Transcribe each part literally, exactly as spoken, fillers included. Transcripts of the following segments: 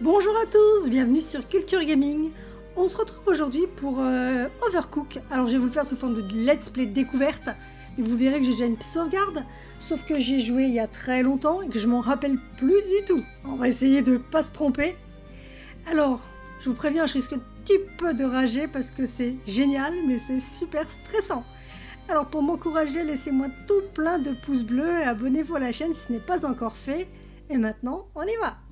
Bonjour à tous, bienvenue sur Culture Gaming. On se retrouve aujourd'hui pour euh, Overcook. Alors je vais vous le faire sous forme de let's play découverte. Et vous verrez que j'ai déjà une sauvegarde. Sauf que j'ai joué il y a très longtemps et que je m'en rappelle plus du tout. On va essayer de ne pas se tromper. Alors, je vous préviens, je risque un petit peu de rager parce que c'est génial, mais c'est super stressant. Alors pour m'encourager, laissez-moi tout plein de pouces bleus et abonnez-vous à la chaîne si ce n'est pas encore fait. Et maintenant, on y va!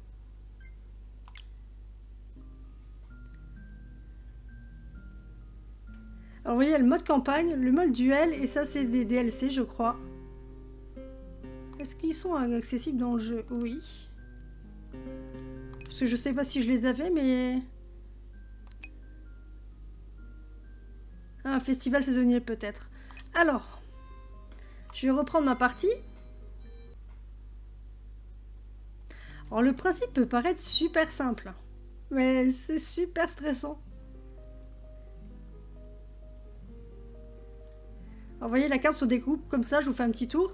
Alors vous voyez, le mode campagne, le mode duel, et ça c'est des D L C je crois. Est-ce qu'ils sont accessibles dans le jeu? Oui. Parce que je sais pas si je les avais, mais... Ah, un festival saisonnier peut-être. Alors, je vais reprendre ma partie. Alors le principe peut paraître super simple, mais c'est super stressant. Alors, vous voyez, la carte se découpe comme ça, je vous fais un petit tour.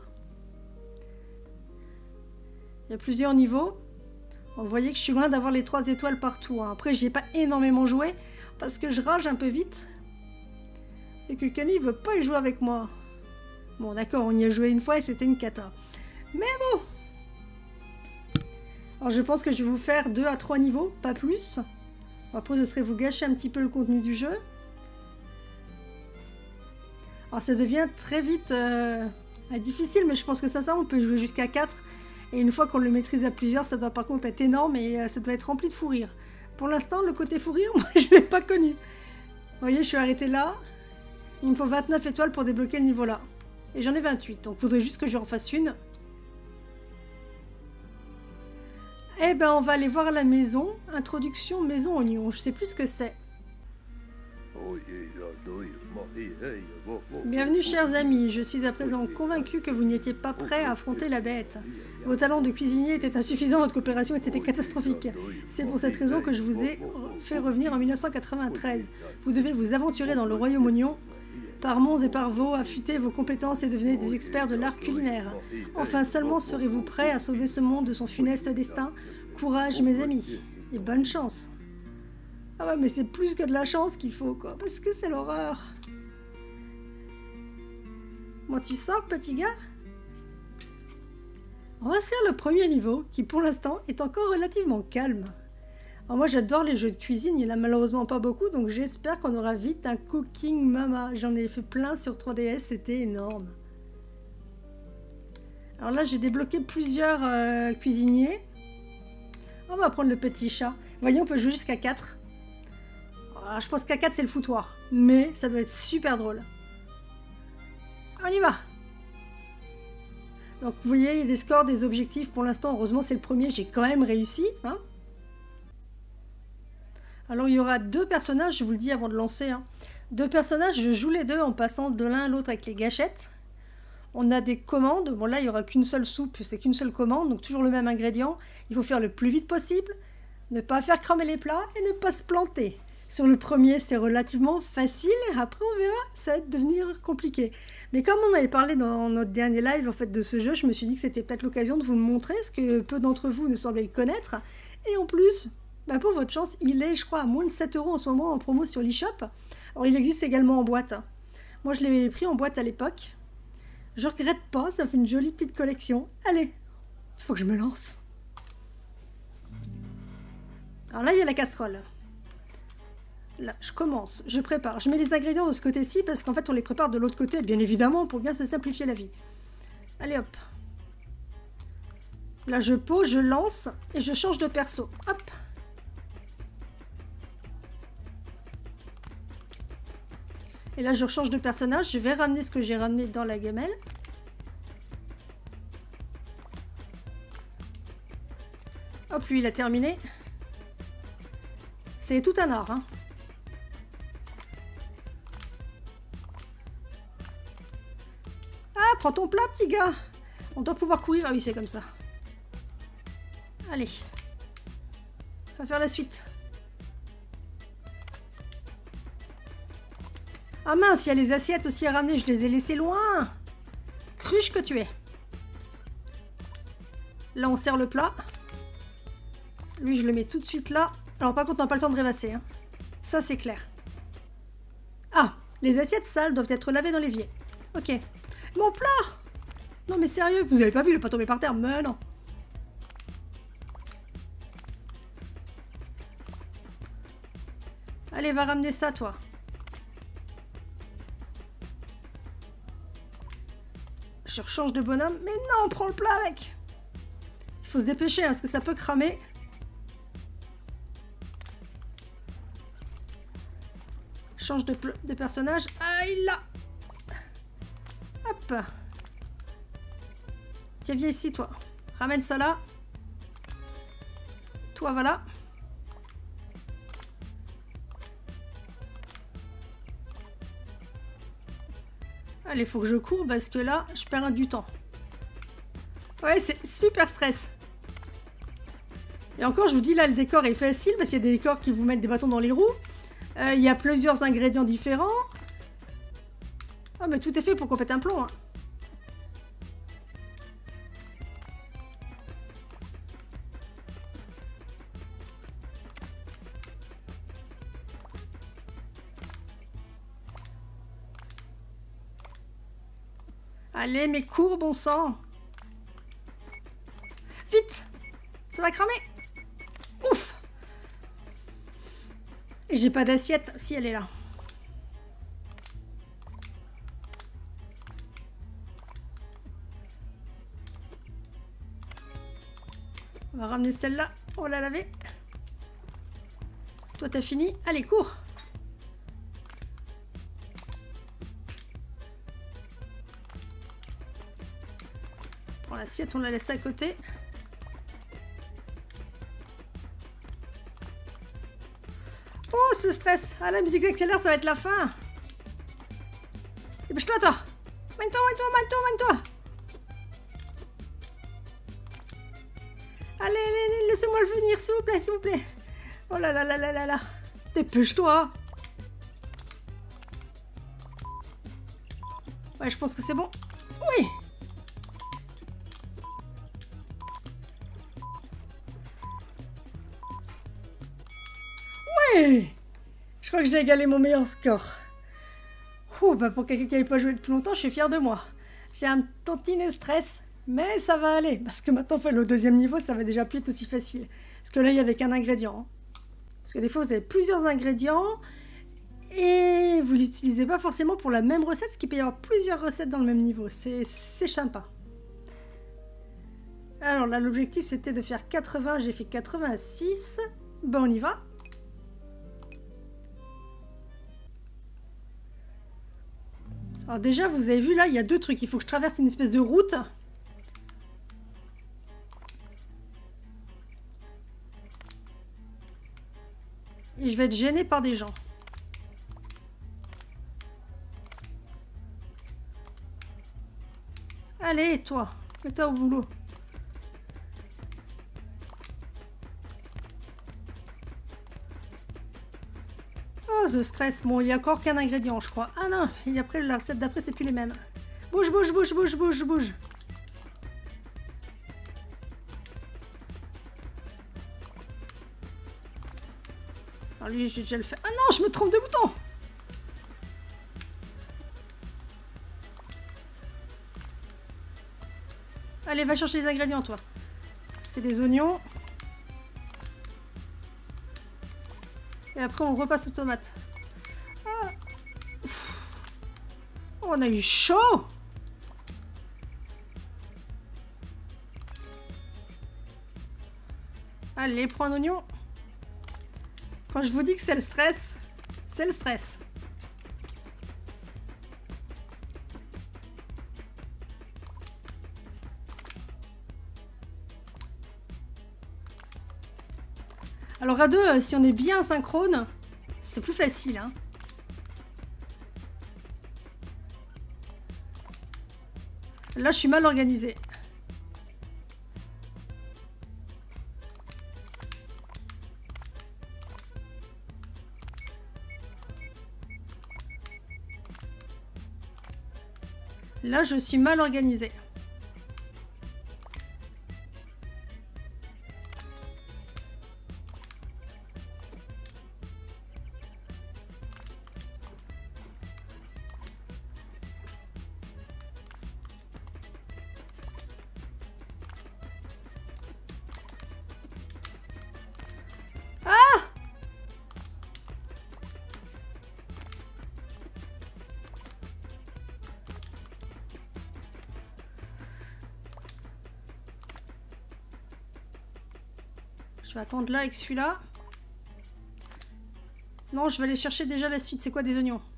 Il y a plusieurs niveaux. Vous voyez que je suis loin d'avoir les trois étoiles partout. Hein. Après, j'y ai pas énormément joué parce que je rage un peu vite. Et que Kenny veut pas y jouer avec moi. Bon, d'accord, on y a joué une fois et c'était une cata. Mais bon. Alors, je pense que je vais vous faire deux à trois niveaux, pas plus. Après, ce serait vous gâcher un petit peu le contenu du jeu. Alors ça devient très vite euh, difficile, mais je pense que ça, ça, on peut jouer jusqu'à quatre. Et une fois qu'on le maîtrise à plusieurs, ça doit par contre être énorme et euh, ça doit être rempli de fou rire. Pour l'instant, le côté fou rire, moi je ne l'ai pas connu. Vous voyez, je suis arrêtée là. Il me faut vingt-neuf étoiles pour débloquer le niveau là. Et j'en ai vingt-huit, donc il faudrait juste que je refasse une. Eh ben, on va aller voir la maison. Introduction maison oignon. Je sais plus ce que c'est. Bienvenue chers amis, je suis à présent convaincu que vous n'étiez pas prêts à affronter la bête. Vos talents de cuisinier étaient insuffisants, votre coopération était catastrophique. C'est pour cette raison que je vous ai fait revenir en mille neuf cent quatre-vingt-treize. Vous devez vous aventurer dans le royaume oignon. Par monts et par veaux, affûtez vos compétences et devenez des experts de l'art culinaire. Enfin seulement serez-vous prêts à sauver ce monde de son funeste destin. Courage mes amis, et bonne chance. Ah ouais, mais c'est plus que de la chance qu'il faut, quoi, parce que c'est l'horreur. Bon, tu sors, petit gars? On va se faire le premier niveau, qui pour l'instant est encore relativement calme. Alors moi, j'adore les jeux de cuisine, il n'y en a malheureusement pas beaucoup, donc j'espère qu'on aura vite un Cooking Mama. J'en ai fait plein sur trois D S, c'était énorme. Alors là, j'ai débloqué plusieurs euh, cuisiniers. On va prendre le petit chat. Vous voyez, on peut jouer jusqu'à quatre. Alors, je pense qu'à quatre, c'est le foutoir. Mais ça doit être super drôle. On y va. Donc, vous voyez, il y a des scores, des objectifs. Pour l'instant, heureusement, c'est le premier. J'ai quand même réussi. Hein. Alors, il y aura deux personnages, je vous le dis avant de lancer. Hein. Deux personnages, je joue les deux en passant de l'un à l'autre avec les gâchettes. On a des commandes. Bon, là, il n'y aura qu'une seule soupe. C'est qu'une seule commande. Donc, toujours le même ingrédient. Il faut faire le plus vite possible. Ne pas faire cramer les plats et ne pas se planter. Sur le premier, c'est relativement facile. Après, on verra, ça va devenir compliqué. Mais comme on avait parlé dans notre dernier live en fait, de ce jeu, je me suis dit que c'était peut-être l'occasion de vous le montrer, parce que peu d'entre vous ne semblaient le connaître. Et en plus, bah pour votre chance, il est, je crois, à moins de sept euros en ce moment en promo sur l'eShop. Alors, il existe également en boîte. Moi, je l'avais pris en boîte à l'époque. Je regrette pas, ça fait une jolie petite collection. Allez, il faut que je me lance. Alors là, il y a la casserole. Là, je commence, je prépare. Je mets les ingrédients de ce côté-ci parce qu'en fait, on les prépare de l'autre côté, bien évidemment, pour bien se simplifier la vie. Allez, hop. Là, je pose, je lance et je change de perso. Hop. Et là, je change de personnage. Je vais ramener ce que j'ai ramené dans la gamelle. Hop, lui, il a terminé. C'est tout un art, hein. Ah, prends ton plat, petit gars. On doit pouvoir courir. Ah oui, c'est comme ça. Allez. On va faire la suite. Ah mince, il y a les assiettes aussi à ramener. Je les ai laissées loin. Cruche que tu es. Là, on sert le plat. Lui, je le mets tout de suite là. Alors par contre, on n'a pas le temps de rêvasser. Hein. Ça, c'est clair. Ah, les assiettes sales doivent être lavées dans l'évier. Ok. Mon plat! Non mais sérieux, vous avez pas vu, il est pas tombé par terre? Mais non. Allez, va ramener ça, toi. Je rechange de bonhomme. Mais non, on prend le plat avec. Il faut se dépêcher, hein, parce que ça peut cramer. Change de, de personnage. Aïe là. Hop. Tiens, viens ici, toi. Ramène ça là. Toi, voilà. Allez, faut que je cours parce que là, je perds du temps. Ouais, c'est super stress. Et encore, je vous dis, là, le décor est facile parce qu'il y a des décors qui vous mettent des bâtons dans les roues. Euh, il y a plusieurs ingrédients différents. Ah, mais tout est fait pour qu'on pète un plomb. Hein. Allez, mais cours, bon sang. Vite. Ça va cramer. Ouf. Et j'ai pas d'assiette. Si, elle est là. On va ramener celle-là. On va la laver. Toi, t'as fini. Allez, cours. Prends l'assiette, on la laisse à côté. Oh, ce stress. Ah, la musique accélère, ça va être la fin. Dépêche-toi, toi. Mène-toi, mène-toi, mène-toi, mène-toi. Allez, allez, laissez-moi le venir, s'il vous plaît, s'il vous plaît. Oh là là là là là là. Dépêche-toi. Ouais, je pense que c'est bon. Oui. Ouais. Je crois que j'ai égalé mon meilleur score. Oh, bah pour quelqu'un qui n'avait pas joué depuis longtemps, je suis fière de moi. J'ai un tantinet stress, mais ça va aller. Parce que maintenant, le deuxième niveau, ça va déjà plus être aussi facile. Parce que là, il n'y avait qu'un ingrédient. Parce que des fois, vous avez plusieurs ingrédients et vous ne l'utilisez pas forcément pour la même recette, ce qui peut y avoir plusieurs recettes dans le même niveau. C'est sympa. Alors là, l'objectif, c'était de faire quatre-vingts. J'ai fait quatre-vingt-six. Ben, on y va. Alors déjà, vous avez vu là, il y a deux trucs. Il faut que je traverse une espèce de route. Et je vais être gênée par des gens. Allez, toi, mets-toi au boulot. Oh, ce stress. Bon, il n'y a encore qu'un ingrédient, je crois. Ah non, et après, la recette d'après, c'est plus les mêmes. Bouge, bouge, bouge, bouge, bouge, bouge. Alors lui, j'ai déjà le fait. Ah non, je me trompe de bouton. Allez, va chercher les ingrédients, toi. C'est des oignons. Et après, on repasse aux tomates. Ah. Oh, on a eu chaud. Allez, prends un oignon. Quand je vous dis que c'est le stress, c'est le stress. Alors à deux, si on est bien synchrone, c'est plus facile, hein. Là, je suis mal organisée. Là, je suis mal organisée. Je vais attendre là avec celui-là. Non, je vais aller chercher déjà la suite. C'est quoi des oignons?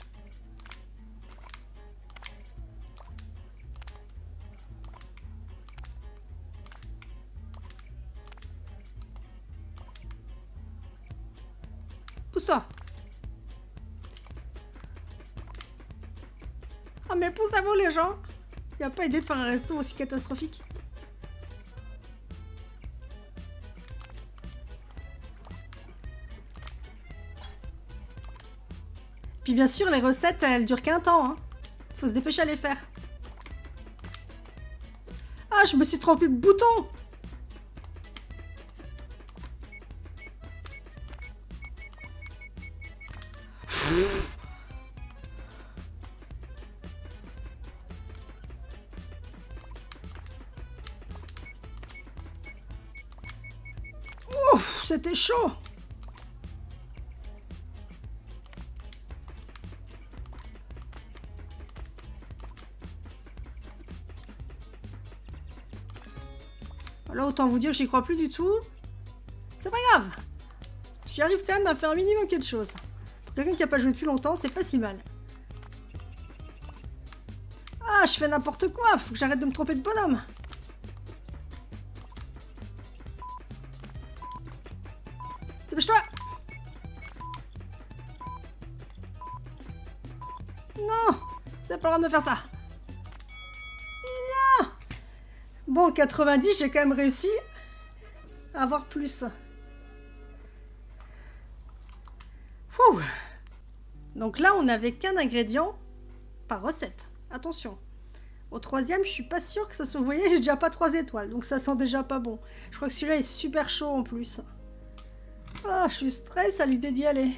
Pousse-toi. Ah mais pousse à vous les gens. Il n'y a pas idée de faire un resto aussi catastrophique. Puis bien sûr, les recettes, elles durent qu'un temps. Hein. Faut se dépêcher à les faire. Ah, je me suis trompée de bouton. Ouf, c'était chaud. Là, autant vous dire que j'y crois plus du tout. C'est pas grave. J'y arrive quand même à faire un minimum quelque chose. Pour quelqu'un qui a pas joué depuis longtemps, c'est pas si mal. Ah, je fais n'importe quoi. Faut que j'arrête de me tromper de bonhomme. Dépêche-toi. Non, c'est pas le droit de me faire ça. Non. Bon, quatre-vingt-dix, j'ai quand même réussi à avoir plus. Ouh. Donc là, on n'avait qu'un ingrédient par recette. Attention. Au troisième, je suis pas sûre que ça se... Vous voyez, j'ai déjà pas trois étoiles, donc ça sent déjà pas bon. Je crois que celui-là est super chaud en plus. Ah, oh, je suis stressée à l'idée d'y aller.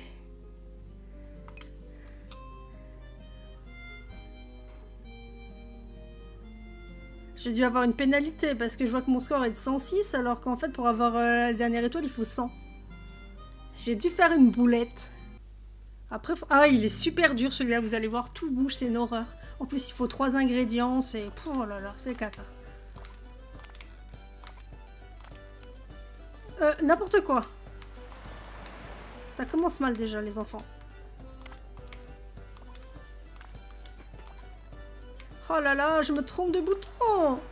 J'ai dû avoir une pénalité parce que je vois que mon score est de cent six alors qu'en fait pour avoir euh, la dernière étoile il faut cent. J'ai dû faire une boulette. Après, faut... ah il est super dur celui-là, vous allez voir, tout bouge, c'est une horreur. En plus il faut trois ingrédients, c'est... Oh là là, c'est cata. Euh, n'importe quoi. Ça commence mal déjà les enfants. Oh là là, je me trompe de bouton.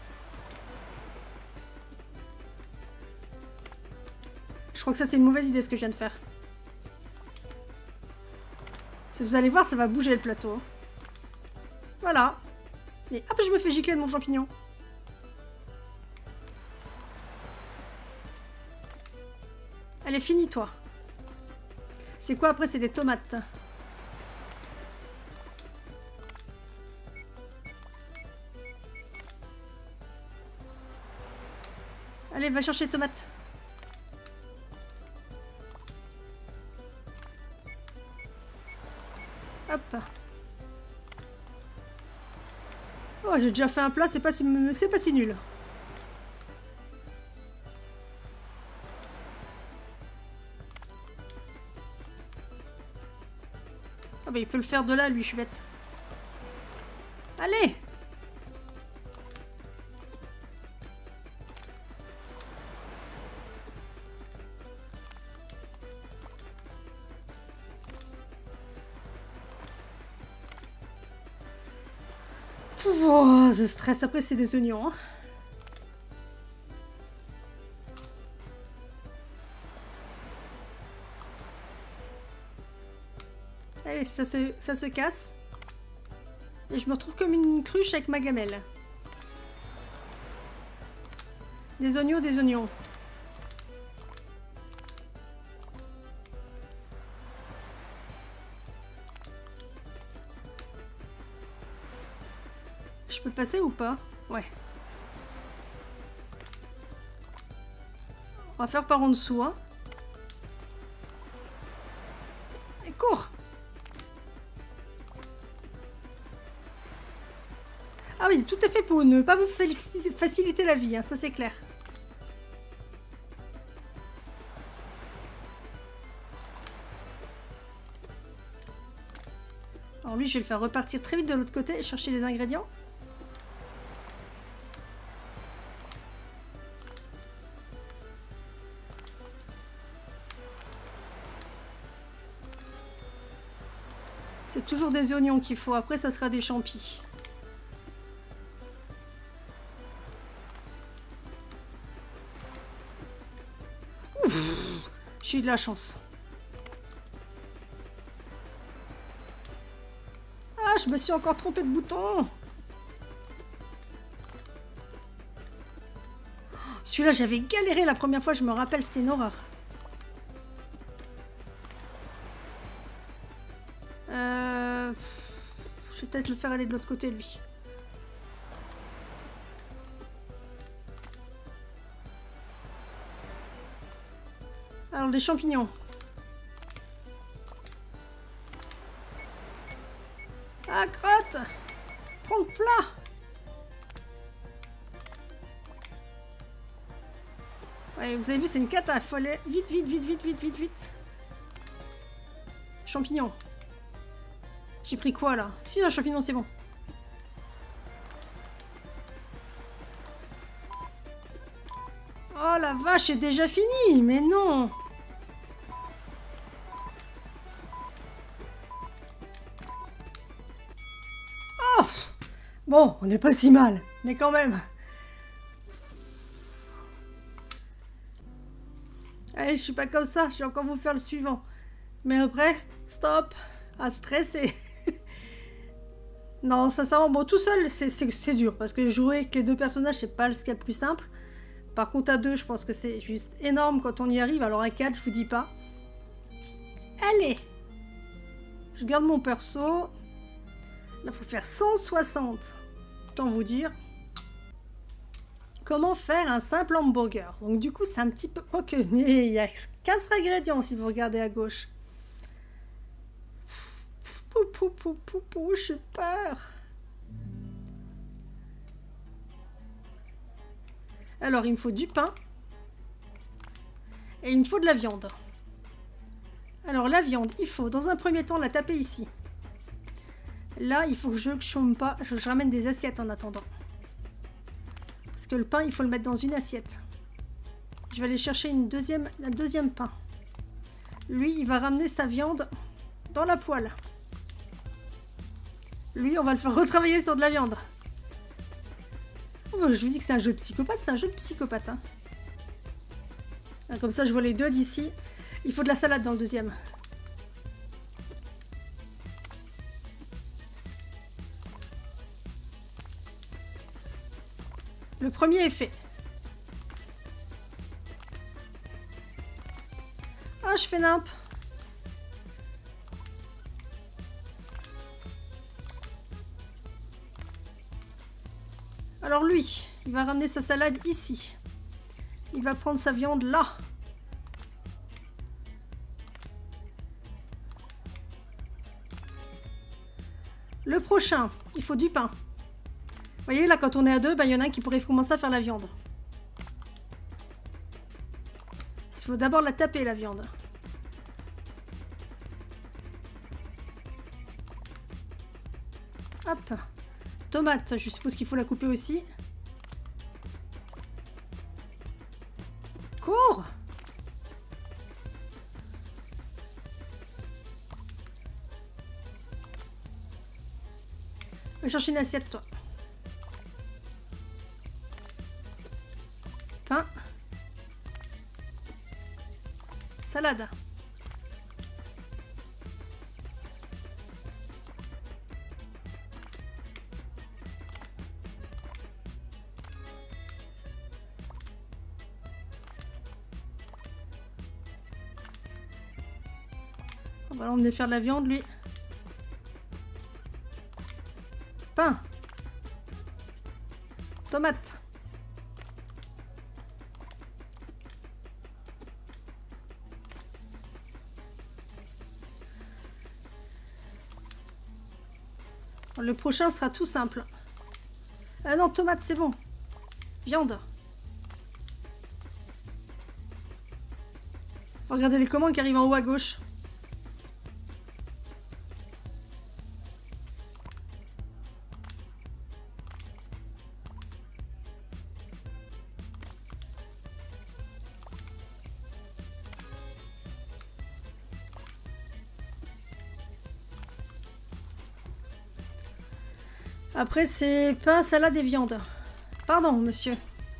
Je crois que ça c'est une mauvaise idée ce que je viens de faire. Si vous allez voir, ça va bouger le plateau. Voilà. Et hop, je me fais gicler de mon champignon. Allez, finis toi. C'est quoi après? C'est des tomates. Allez, va chercher les tomates. Hop. Oh, j'ai déjà fait un plat, c'est pas si, c'est pas si nul. Ah bah il peut le faire de là, lui, je suis bête. Allez! Oh, ce stress, après c'est des oignons. Hein. Allez, ça se, ça se casse. Et je me retrouve comme une cruche avec ma gamelle. Des oignons, des oignons. Je peux passer ou pas? Ouais. On va faire par en dessous, hein. Et cours! Ah oui, tout est fait pour ne pas vous faciliter la vie, hein, ça c'est clair. Alors lui, je vais le faire repartir très vite de l'autre côté et chercher les ingrédients. C'est toujours des oignons qu'il faut. Après, ça sera des champis. Ouf, j'ai eu de la chance. Ah, je me suis encore trompée de bouton. Celui-là, j'avais galéré la première fois, je me rappelle, c'était une horreur. Euh... Je vais peut-être le faire aller de l'autre côté, lui. Alors, des champignons. Ah, crotte! Prends le plat! Ouais, vous avez vu, c'est une cata. Il faut aller vite, vite, vite, vite, vite, vite, vite. Champignons. J'ai pris quoi, là? Si, un champignon, c'est bon. Oh, la vache, c'est déjà fini! Mais non! Oh! Bon, on n'est pas si mal. Mais quand même. Allez, je suis pas comme ça. Je vais encore vous faire le suivant. Mais après, stop. À stresser. Non, sincèrement, bon, tout seul, c'est dur. Parce que jouer avec les deux personnages, c'est pas ce qu'il y a de plus simple. Par contre, à deux, je pense que c'est juste énorme quand on y arrive. Alors à quatre, je vous dis pas. Allez. Je garde mon perso. Là, il faut faire cent soixante. Autant vous dire. Comment faire un simple hamburger? Donc du coup, c'est un petit peu... Quoique, il y a quatre ingrédients si vous regardez à gauche. Pou, pou, pou, pou, pou, j'ai peur. Alors, il me faut du pain. Et il me faut de la viande. Alors, la viande, il faut dans un premier temps la taper ici. Là, il faut que je ne chôme pas. Je, je ramène des assiettes en attendant. Parce que le pain, il faut le mettre dans une assiette. Je vais aller chercher une deuxième, un deuxième pain. Lui, il va ramener sa viande dans la poêle. Lui, on va le faire retravailler sur de la viande. Oh, je vous dis que c'est un jeu de psychopathe, c'est un jeu de psychopathe. Hein. Comme ça, je vois les deux d'ici. Il faut de la salade dans le deuxième. Le premier est fait. Ah, je fais nimp. Alors lui, il va ramener sa salade ici. Il va prendre sa viande là. Le prochain, il faut du pain. Vous voyez, là, quand on est à deux, ben, il y en a un qui pourrait commencer à faire la viande. Il faut d'abord la taper, la viande. Hop. Tomate, je suppose qu'il faut la couper aussi. Cours! Va chercher une assiette, toi. Pain. Salade. On va l'emmener faire de la viande, lui. Pain. Tomate. Le prochain sera tout simple. Euh, non, tomate, c'est bon. Viande. Regardez les commandes qui arrivent en haut à gauche. Après, c'est pain, salade et viande. Pardon, monsieur.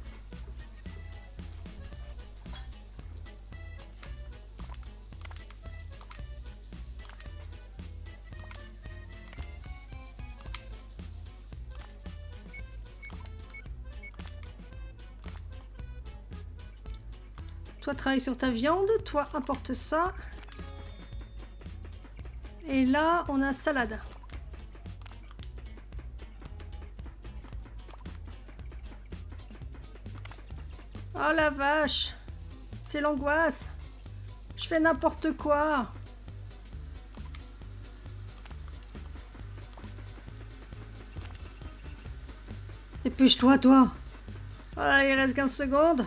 Toi, travaille sur ta viande. Toi, importe ça. Et là, on a salade. Oh la vache! C'est l'angoisse! Je fais n'importe quoi! Dépêche-toi, toi! Voilà, il reste quinze secondes.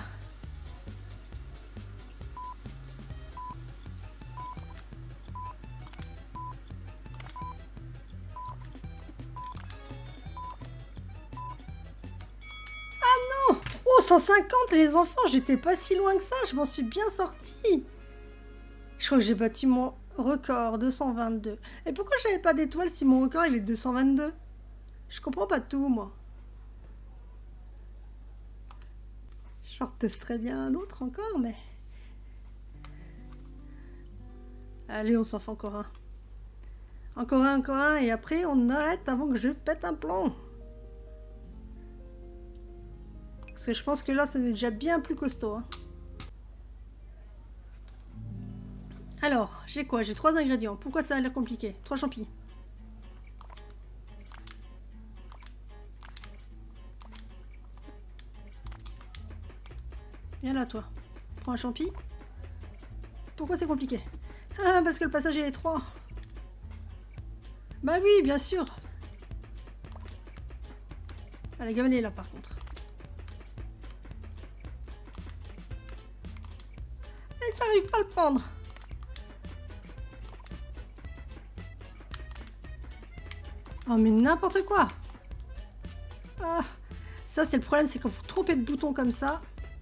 Oh, cent cinquante les enfants, j'étais pas si loin que ça, je m'en suis bien sortie. Je crois que j'ai battu mon record, deux cent vingt-deux. Et pourquoi j'avais pas d'étoile si mon record il est deux cent vingt-deux? Je comprends pas tout, moi. Je retesterai bien un autre encore, mais... Allez, on s'en fait encore un. Encore un, encore un, et après on arrête avant que je pète un plomb. Parce que je pense que là, ça est déjà bien plus costaud. Hein. Alors, j'ai quoi? J'ai trois ingrédients. Pourquoi ça a l'air compliqué? Trois champignons. Viens là, toi. Prends un champi. Pourquoi c'est compliqué? Ah, parce que le passage est étroit. Bah oui, bien sûr. Ah, la gamelle est là, par contre. Mais j'arrive pas à le prendre. Oh, mais n'importe quoi. Ah, ça, c'est le problème, c'est quand vous trompez de boutons comme ça.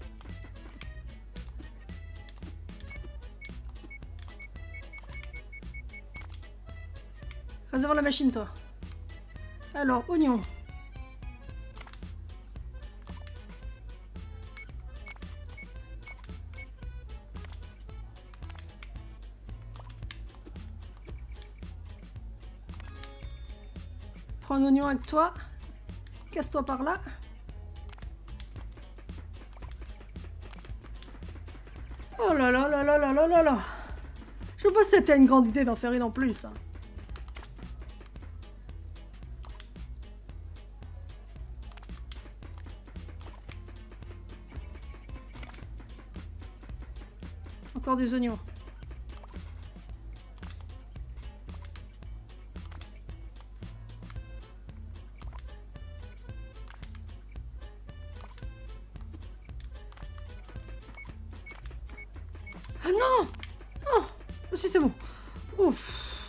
Reste devant la machine, toi. Alors, oignon. Prends un oignon avec toi. Casse-toi par là. Oh là là là là là là là là. Je sais pas si c'était une grande idée d'en faire une en plus. Hein. Encore des oignons. Ah non! Non! Si c'est bon. Ouf.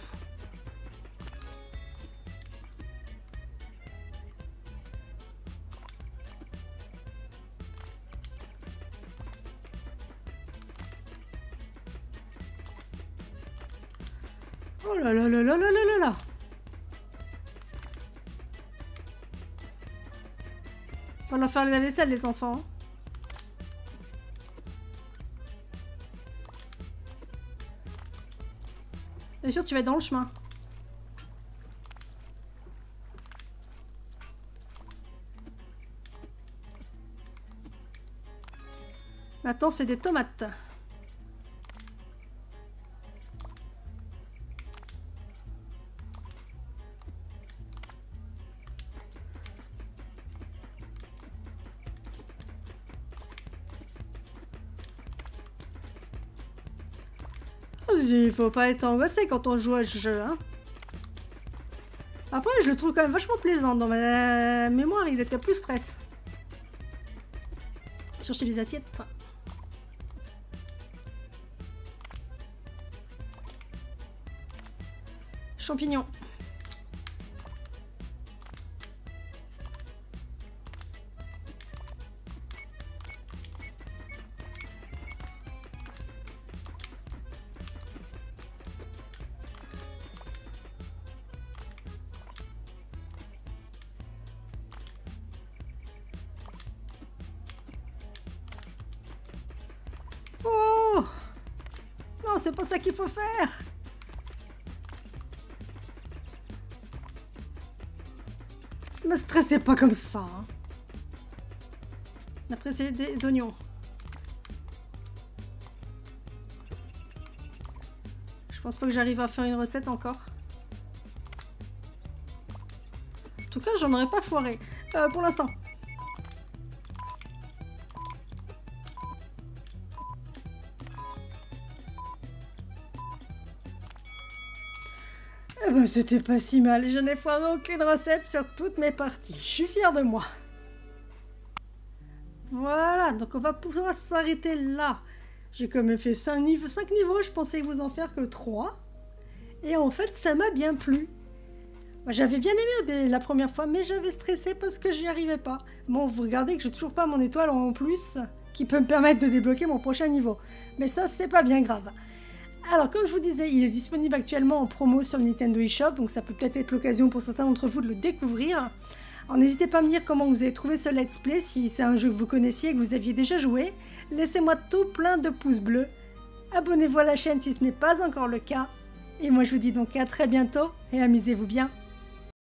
Oh là là là là là là là là. Faut leur faire la vaisselle, les enfants. Bien sûr, tu vas être dans le chemin. Maintenant, c'est des tomates. Il faut pas être angoissé quand on joue à ce jeu, hein. Après, je le trouve quand même vachement plaisant. Dans ma mémoire, il était plus stress. Chercher les assiettes, toi. Champignons. c'est pas ça qu'il faut faire. Me stressez pas comme ça. Hein. Après, c'est des oignons. Je pense pas que j'arrive à faire une recette encore. En tout cas, j'en aurais pas foiré. Euh, pour l'instant. Eh ben, c'était pas si mal. Je n'ai foiré aucune recette sur toutes mes parties. Je suis fière de moi. Voilà, donc on va pouvoir s'arrêter là. J'ai quand même fait cinq niveaux, cinq niveaux, je pensais vous en faire que trois. Et en fait, ça m'a bien plu. J'avais bien aimé la première fois, mais j'avais stressé parce que j'y arrivais pas. Bon, vous regardez que j'ai toujours pas mon étoile en plus, qui peut me permettre de débloquer mon prochain niveau. Mais ça, c'est pas bien grave. Alors, comme je vous disais, il est disponible actuellement en promo sur le Nintendo eShop, donc ça peut peut-être être l'occasion pour certains d'entre vous de le découvrir. Alors n'hésitez pas à me dire comment vous avez trouvé ce let's play, si c'est un jeu que vous connaissiez et que vous aviez déjà joué. Laissez-moi tout plein de pouces bleus. Abonnez-vous à la chaîne si ce n'est pas encore le cas. Et moi je vous dis donc à très bientôt et amusez-vous bien.